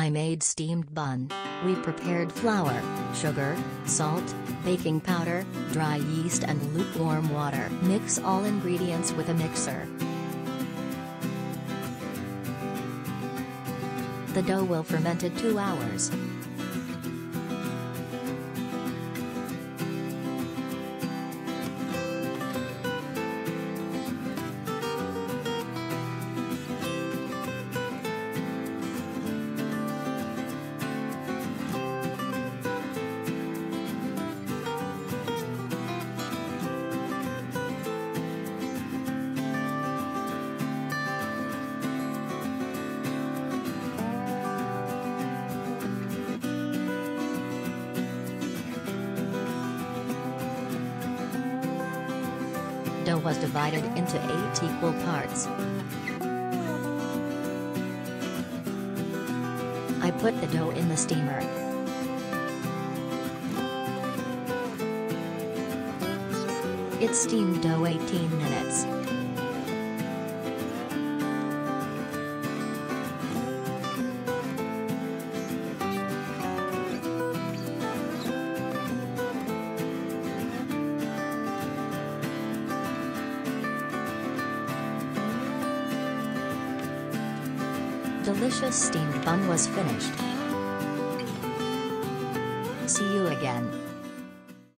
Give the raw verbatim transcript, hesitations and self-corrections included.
I made steamed bun. We prepared flour, sugar, salt, baking powder, dry yeast and lukewarm water. Mix all ingredients with a mixer. The dough will fermented two hours. Dough was divided into eight equal parts. I put the dough in the steamer. It steamed dough eighteen minutes. Delicious steamed bun was finished. See you again.